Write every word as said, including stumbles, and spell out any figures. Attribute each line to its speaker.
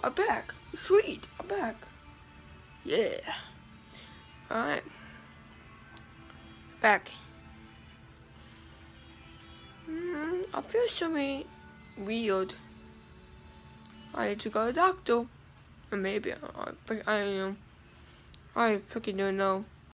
Speaker 1: I'm back. Sweet, I'm back. Yeah. Alright. Back. Mm, I feel something weird. I need to go to the doctor. Or maybe I, I, I don't know. I freaking don't know.